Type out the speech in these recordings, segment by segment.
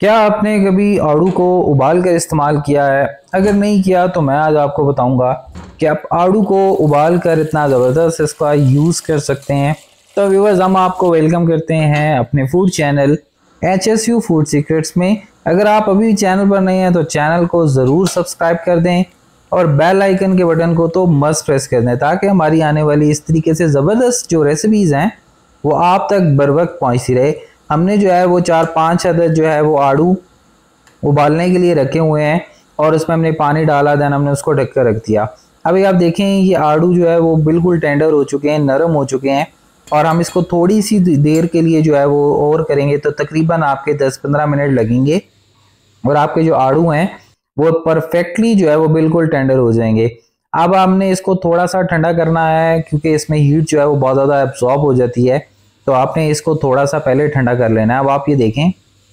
क्या आपने कभी आड़ू को उबाल कर इस्तेमाल किया है? अगर नहीं किया तो मैं आज आपको बताऊंगा कि आप आड़ू को उबाल कर इतना ज़बरदस्त इसका यूज़ कर सकते हैं। तो व्यूअर्स, हम आपको वेलकम करते हैं अपने food channel HSU food secrets में। अगर आप अभी भी चैनल पर नहीं हैं तो चैनल को ज़रूर सब्सक्राइब कर दें और बेल आइकन के बटन को तो मस्ट प्रेस कर दें ताकि हमारी आने वाली इस तरीके से ज़बरदस्त जो रेसिपीज़ हैं वो आप तक बर वक्त पहुँचती रहे। हमने जो है वो 4-5 अदद जो है वो आड़ू उबालने के लिए रखे हुए हैं और उसमें हमने पानी डाला, देन हमने उसको ढक कर रख दिया। अभी आप देखें ये आड़ू जो है वो बिल्कुल टेंडर हो चुके हैं, नरम हो चुके हैं और हम इसको थोड़ी सी देर के लिए जो है वो और करेंगे तो तकरीबन आपके 10-15 मिनट लगेंगे और आपके जो आड़ू हैं वो परफेक्टली जो है वो बिल्कुल टेंडर हो जाएंगे। अब हमने इसको थोड़ा सा ठंडा करना है क्योंकि इसमें हीट जो है वो बहुत ज़्यादा एब्जॉर्ब हो जाती है, तो आपने इसको थोड़ा सा पहले ठंडा कर लेना है। अब आप ये देखें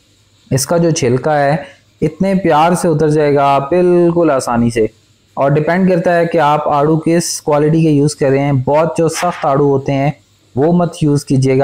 इसका जो छिलका है इतने प्यार से उतर जाएगा बिल्कुल आसानी से, और डिपेंड करता है कि आप आड़ू किस क्वालिटी के यूज़ कर रहे हैं। बहुत जो सख्त आड़ू होते हैं वो मत यूज़ कीजिएगा।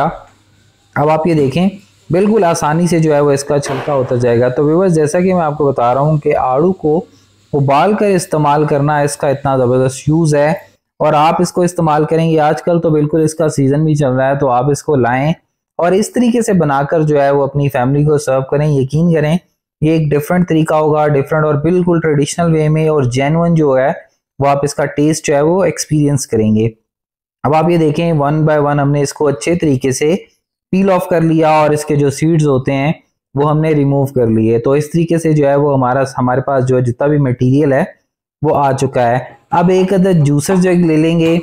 अब आप ये देखें बिल्कुल आसानी से जो है वो इसका छिलका उतर जाएगा। तो व्यूअर्स, जैसा कि मैं आपको बता रहा हूँ कि आड़ू को उबाल कर इस्तेमाल करना इसका इतना ज़बरदस्त यूज़ है और आप इसको इस्तेमाल करेंगे। आजकल तो बिल्कुल इसका सीज़न भी चल रहा है, तो आप इसको लाएं और इस तरीके से बनाकर जो है वो अपनी फैमिली को सर्व करें। यकीन करें ये एक डिफरेंट तरीका होगा, डिफरेंट और बिल्कुल ट्रेडिशनल वे में, और जेन्युइन जो है वो आप इसका टेस्ट जो है वो एक्सपीरियंस करेंगे। अब आप ये देखें वन बाय वन हमने इसको अच्छे तरीके से पील ऑफ कर लिया और इसके जो सीड्स होते हैं वो हमने रिमूव कर लिए। तो इस तरीके से जो है वो हमारे पास जो है जितना भी मटेरियल है वो आ चुका है। अब एक अदद जूसर जग ले लेंगे।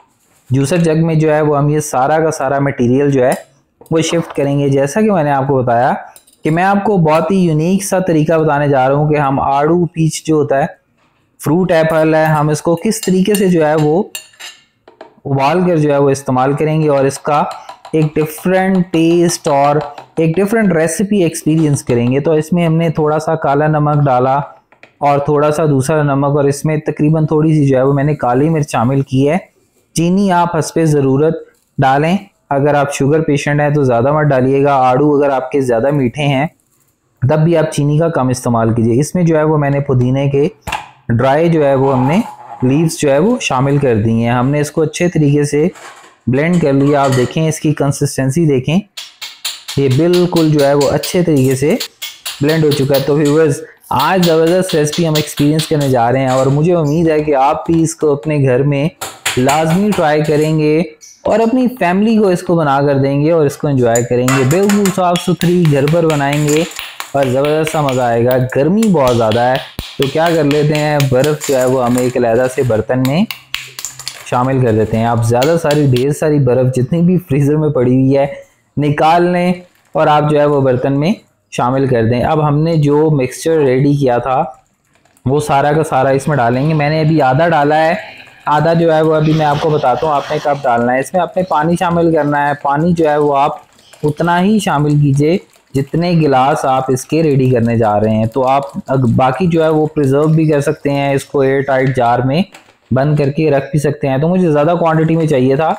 जूसर जग में जो है वो हम ये सारा का सारा मटेरियल जो है वो शिफ्ट करेंगे। जैसा कि मैंने आपको बताया कि मैं आपको बहुत ही यूनिक सा तरीका बताने जा रहा हूँ कि हम आड़ू पीच जो होता है, फ्रूट एप्पल है, हम इसको किस तरीके से जो है वो उबाल कर जो है वो इस्तेमाल करेंगे और इसका एक डिफरेंट टेस्ट और एक डिफरेंट रेसिपी एक्सपीरियंस करेंगे। तो इसमें हमने थोड़ा सा काला नमक डाला और थोड़ा सा दूसरा नमक, और इसमें तकरीबन थोड़ी सी जो है वो मैंने काली मिर्च शामिल की है। चीनी आप हस्बे ज़रूरत डालें। अगर आप शुगर पेशेंट हैं तो ज़्यादा मत डालिएगा। आड़ू अगर आपके ज़्यादा मीठे हैं तब भी आप चीनी का कम इस्तेमाल कीजिए। इसमें जो है वो मैंने पुदीने के ड्राई जो है वो हमने लीव्स जो है वो शामिल कर दी हैं। हमने इसको अच्छे तरीके से ब्लेंड कर लिया। आप देखें इसकी कंसिस्टेंसी देखें, ये बिल्कुल जो है वो अच्छे तरीके से ब्लेंड हो चुका है। तो व्यूअर्स, आज ज़बरदस्त रेसिपी हम एक्सपीरियंस करने जा रहे हैं और मुझे उम्मीद है कि आप भी इसको अपने घर में लाजमी ट्राई करेंगे और अपनी फैमिली को इसको बना कर देंगे और इसको एंजॉय करेंगे। बिल्कुल साफ़ सुथरी घर पर बनाएंगे और ज़बरदस्त सा मज़ा आएगा। गर्मी बहुत ज़्यादा है तो क्या कर लेते हैं, बर्फ़ जो है वो हम एक अलहदा से बर्तन में शामिल कर देते हैं। आप ज़्यादा सारी ढेर सारी बर्फ़ जितनी भी फ्रीज़र में पड़ी हुई है निकाल लें और आप जो है वो बर्तन में शामिल कर दें। अब हमने जो मिक्सचर रेडी किया था वो सारा का सारा इसमें डालेंगे। मैंने अभी आधा डाला है, आधा जो है वो अभी मैं आपको बताता हूँ आपने कब डालना है। इसमें आपने पानी शामिल करना है। पानी जो है वो आप उतना ही शामिल कीजिए जितने गिलास आप इसके रेडी करने जा रहे हैं। तो आप बाकी जो है वो प्रिजर्व भी कर सकते हैं, इसको एयर टाइट जार में बंद करके रख भी सकते हैं। तो मुझे ज़्यादा क्वांटिटी में चाहिए था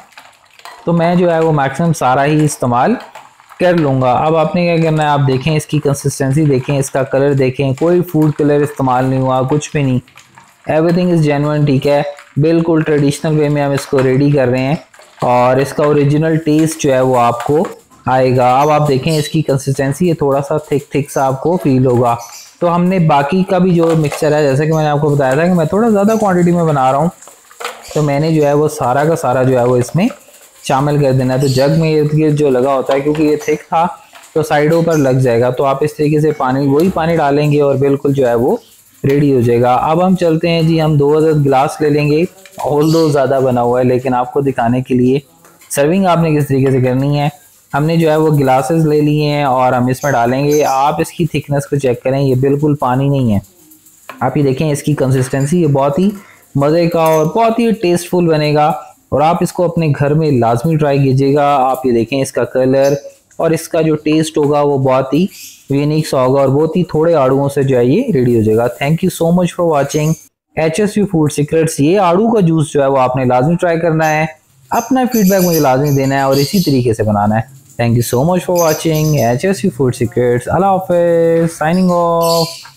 तो मैं जो है वो मैक्सिमम सारा ही इस्तेमाल कर लूँगा। अब आपने क्या करना है, आप देखें इसकी कंसिस्टेंसी देखें, इसका कलर देखें, कोई फूड कलर इस्तेमाल नहीं हुआ, कुछ भी नहीं, एवरीथिंग इज़ जेन्युइन। ठीक है, बिल्कुल ट्रेडिशनल वे में हम इसको रेडी कर रहे हैं और इसका ओरिजिनल टेस्ट जो है वो आपको आएगा। अब आप देखें इसकी कंसिस्टेंसी, ये थोड़ा सा थिक सा आपको फील होगा। तो हमने बाकी का भी जो मिक्सचर है, जैसे कि मैंने आपको बताया था कि मैं थोड़ा ज़्यादा क्वांटिटी में बना रहा हूँ, तो मैंने जो है वो सारा का सारा जो है वो इसमें शामिल कर देना है। तो जग में ये जो लगा होता है क्योंकि ये थिक था तो साइडों पर लग जाएगा, तो आप इस तरीके से वही पानी डालेंगे और बिल्कुल जो है वो रेडी हो जाएगा। अब हम चलते हैं जी, हम 2 अदद गिलास ले लेंगे। ऑल दो ज़्यादा बना हुआ है लेकिन आपको दिखाने के लिए सर्विंग आपने किस तरीके से करनी है। हमने जो है वो गिलासेस ले लिए हैं और हम इसमें डालेंगे। आप इसकी थिकनेस को चेक करें, ये बिल्कुल पानी नहीं है। आप ये देखें इसकी कंसिस्टेंसी, ये बहुत ही मज़े का और बहुत ही टेस्टफुल बनेगा और आप इसको अपने घर में लाजमी ट्राई कीजिएगा। आप ये देखें इसका कलर और इसका जो टेस्ट होगा वो बहुत ही यूनिक सा होगा और बहुत ही थोड़े आड़ूओं से जो है ये रेडी हो जाएगा। Thank you so much for watching HSU food secrets. ये आड़ू का जूस जो है वो आपने लाजमी ट्राई करना है, अपना फीडबैक मुझे लाजमी देना है और इसी तरीके से बनाना है। Thank you so much for watching HSU food secrets. अल्लाह हाफिज़, साइनिंग ऑफ।